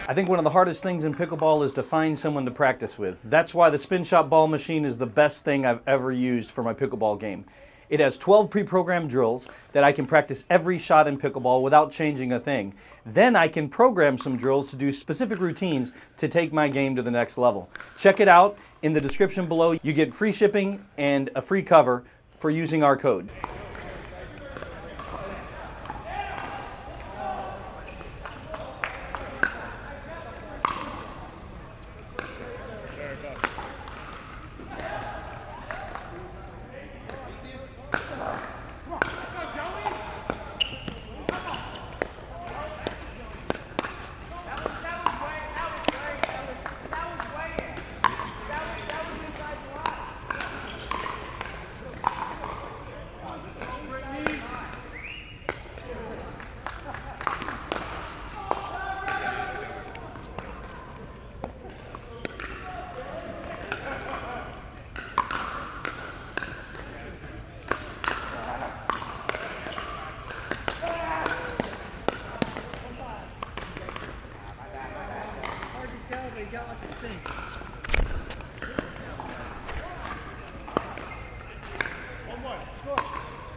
I think one of the hardest things in pickleball is to find someone to practice with. That's why the spin shot ball machine is the best thing I've ever used for my pickleball game. It has 12 pre-programmed drills that I can practice every shot in pickleball without changing a thing. Then I can program some drills to do specific routines to take my game to the next level. Check it out. In the description below, you get free shipping and a free cover for using our code. He's got lots of spin. One more. Score.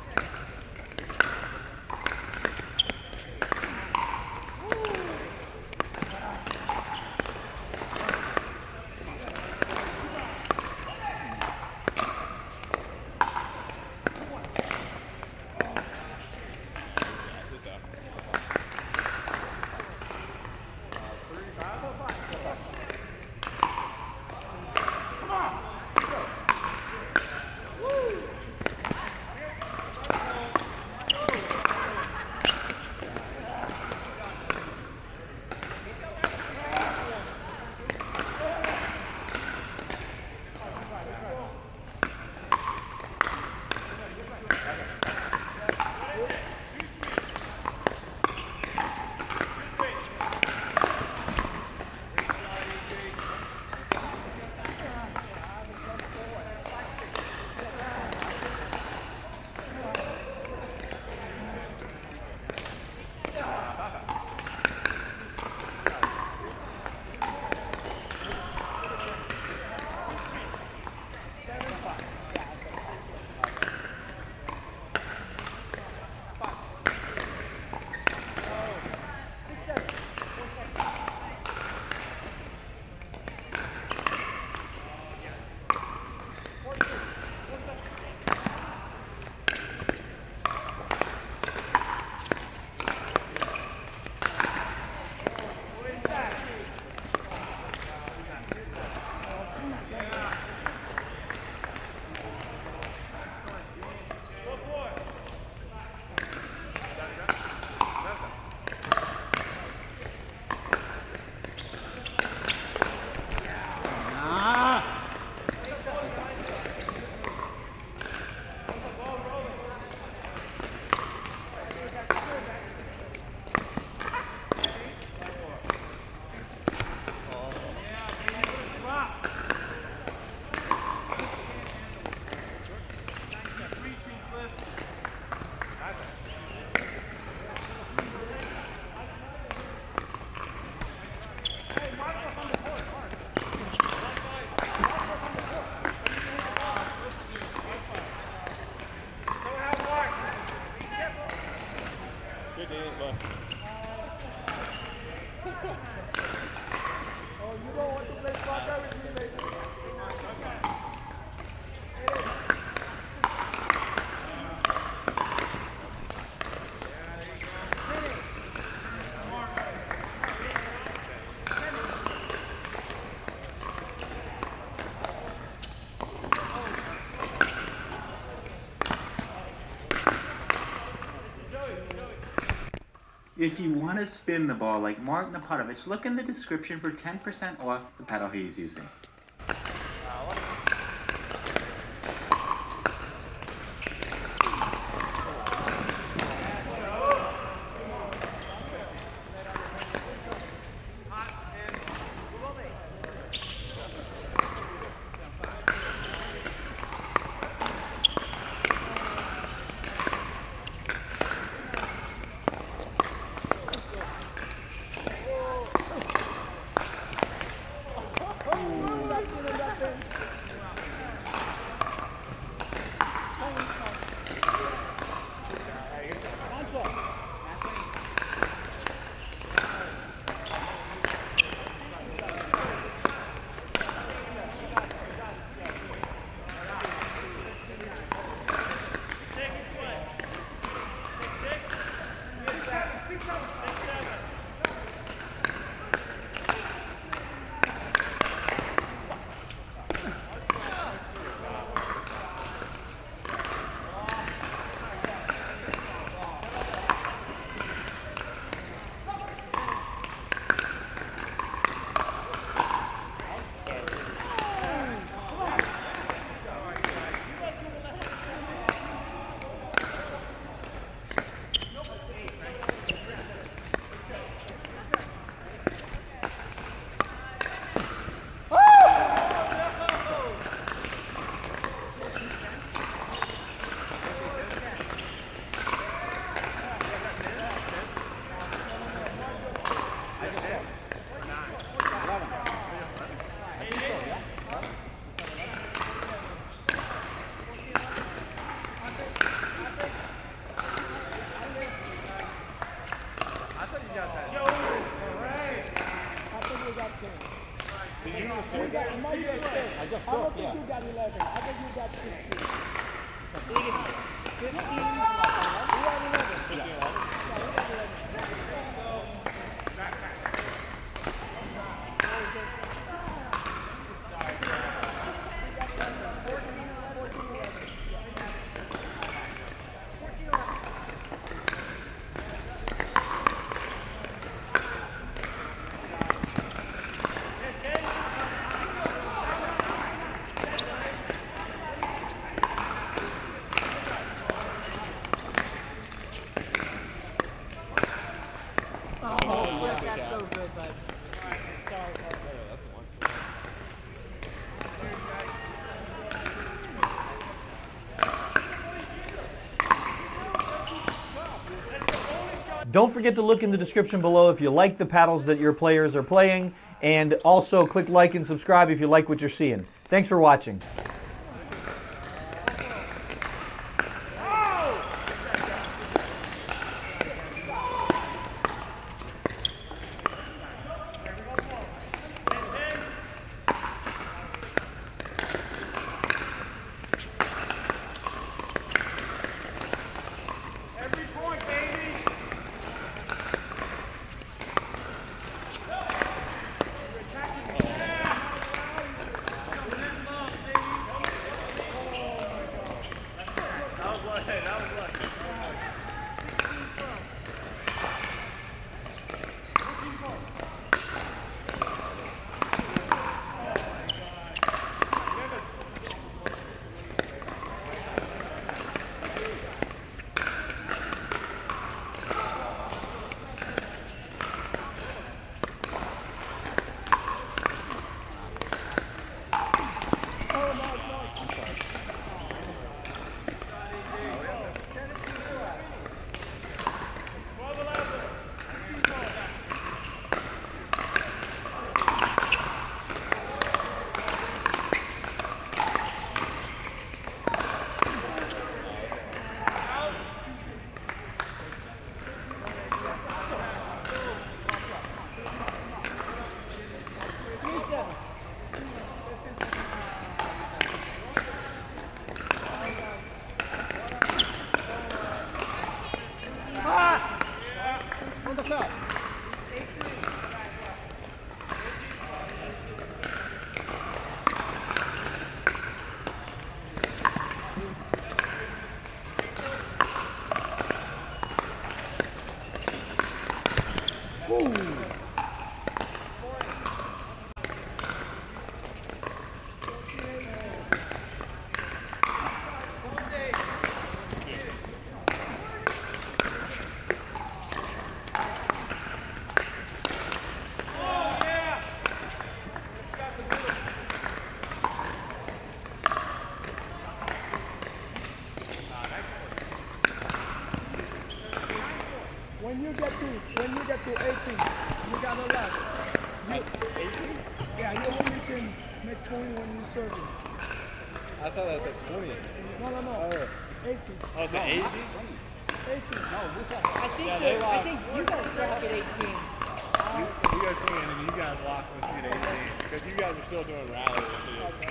If you want to spin the ball like Mark Napartovich, look in the description for 10% off the pedal he is using. Don't forget to look in the description below if you like the paddles that your players are playing, and also click like and subscribe if you like what you're seeing. Thanks for watching. When you get to 18, you got a lot. 18? Yeah, you only can make 20 when you serve it. I thought that was at 20. No. Oh. 18. Oh, it's at 18? 18. I think you guys stuck at 18. We go 20 and then you guys lock with me at 18. Because you guys are still doing rallies too.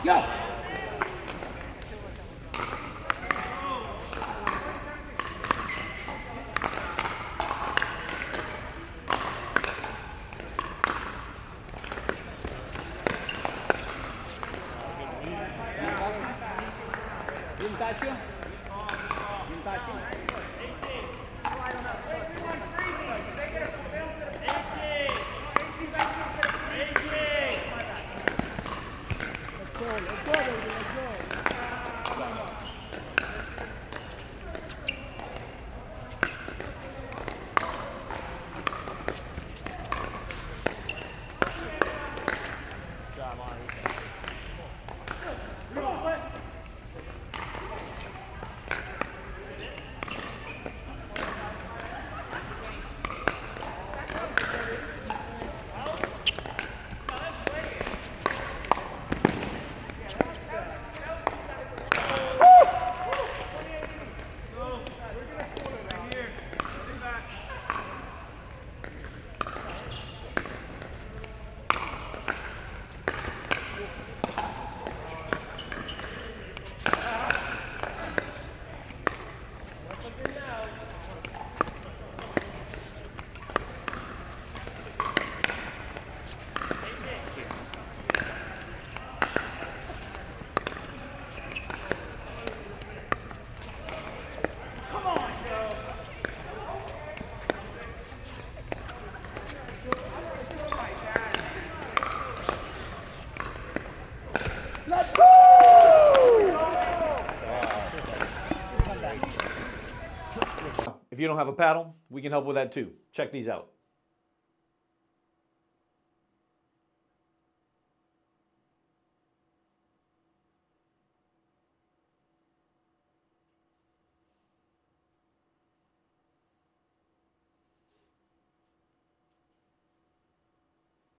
Go! If you don't have a paddle, we can help with that too. Check these out.